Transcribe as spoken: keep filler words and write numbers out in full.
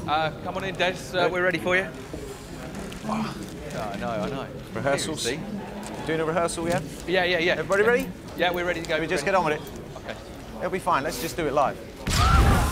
Uh, come on in, Des. Uh, we're ready for you. Oh, I know, I know. Rehearsals. See? Doing a rehearsal, yeah? Yeah, yeah, yeah. Everybody ready? Yeah, we're ready to go. Can we just ready. get on with it? Okay. It'll be fine. Let's just do it live.